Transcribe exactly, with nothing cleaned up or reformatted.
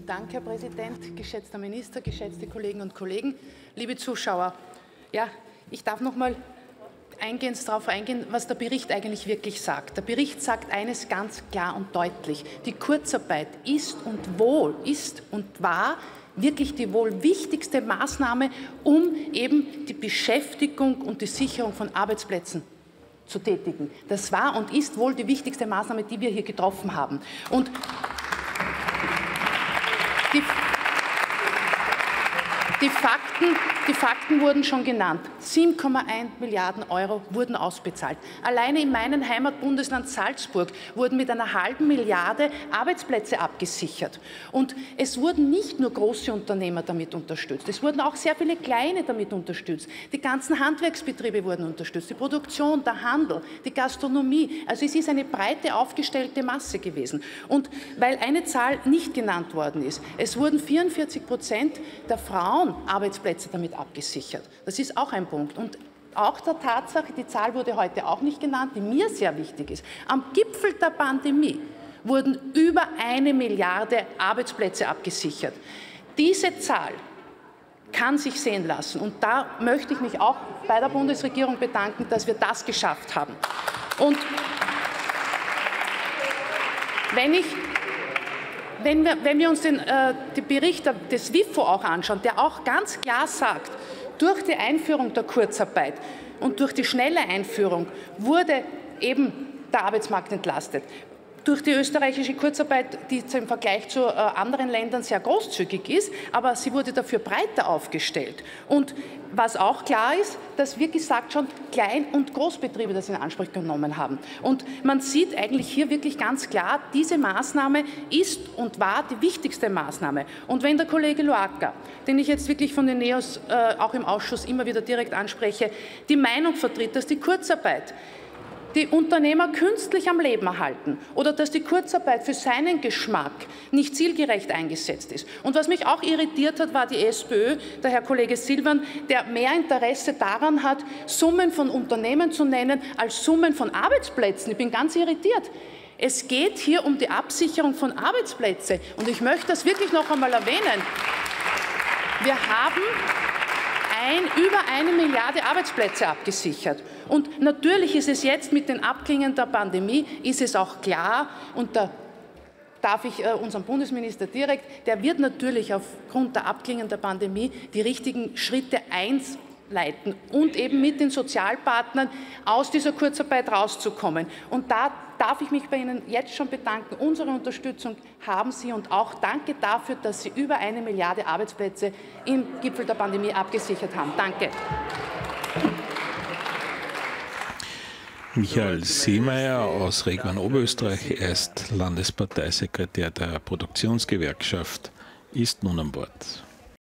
Dank, Herr Präsident, geschätzter Minister, geschätzte Kolleginnen und Kollegen, liebe Zuschauer. Ja, ich darf noch mal eingehend darauf eingehen, was der Bericht eigentlich wirklich sagt. Der Bericht sagt eines ganz klar und deutlich. Die Kurzarbeit ist und wohl ist und war wirklich die wohl wichtigste Maßnahme, um eben die Beschäftigung und die Sicherung von Arbeitsplätzen zu tätigen. Das war und ist wohl die wichtigste Maßnahme, die wir hier getroffen haben. Und die, die, Fakten, die Fakten wurden schon genannt. sieben Komma eins Milliarden Euro wurden ausbezahlt. Alleine in meinem Heimatbundesland Salzburg wurden mit einer halben Milliarde Arbeitsplätze abgesichert. Und es wurden nicht nur große Unternehmer damit unterstützt, es wurden auch sehr viele kleine damit unterstützt. Die ganzen Handwerksbetriebe wurden unterstützt, die Produktion, der Handel, die Gastronomie. Also es ist eine breite aufgestellte Masse gewesen. Und weil eine Zahl nicht genannt worden ist, es wurden vierundvierzig Prozent der Frauen Arbeitsplätze damit abgesichert. Das ist auch ein Punkt. Und auch der Tatsache, die Zahl wurde heute auch nicht genannt, die mir sehr wichtig ist, am Gipfel der Pandemie wurden über eine Milliarde Arbeitsplätze abgesichert. Diese Zahl kann sich sehen lassen. Und da möchte ich mich auch bei der Bundesregierung bedanken, dass wir das geschafft haben. Und wenn ich Wenn wir, wenn wir uns den, äh, den Bericht des WIFO auch anschauen, der auch ganz klar sagt, durch die Einführung der Kurzarbeit und durch die schnelle Einführung wurde eben der Arbeitsmarkt entlastet. Durch die österreichische Kurzarbeit, die im Vergleich zu äh, anderen Ländern sehr großzügig ist, aber sie wurde dafür breiter aufgestellt. Und was auch klar ist, dass, wie gesagt, schon Klein- und Großbetriebe das in Anspruch genommen haben. Und man sieht eigentlich hier wirklich ganz klar, diese Maßnahme ist und war die wichtigste Maßnahme. Und wenn der Kollege Loacker, den ich jetzt wirklich von den NEOS äh, auch im Ausschuss immer wieder direkt anspreche, die Meinung vertritt, dass die Kurzarbeit die Unternehmer künstlich am Leben erhalten oder dass die Kurzarbeit für seinen Geschmack nicht zielgerecht eingesetzt ist. Und was mich auch irritiert hat, war die SPÖ, der Herr Kollege Silvan, der mehr Interesse daran hat, Summen von Unternehmen zu nennen, als Summen von Arbeitsplätzen. Ich bin ganz irritiert. Es geht hier um die Absicherung von Arbeitsplätzen. Und ich möchte das wirklich noch einmal erwähnen. Wir haben Ein, über eine Milliarde Arbeitsplätze abgesichert. Und natürlich ist es jetzt mit den Abklingen der Pandemie, ist es auch klar, und da darf ich äh, unseren Bundesminister direkt, der wird natürlich aufgrund der Abklingen der Pandemie die richtigen Schritte einleiten und eben mit den Sozialpartnern aus dieser Kurzarbeit rauszukommen. Und da darf ich mich bei Ihnen jetzt schon bedanken. Unsere Unterstützung haben Sie und auch danke dafür, dass Sie über eine Milliarde Arbeitsplätze im Gipfel der Pandemie abgesichert haben. Danke. Michael Seemeyer aus Region Oberösterreich, er ist Landesparteisekretär der Produktionsgewerkschaft, ist nun an Bord.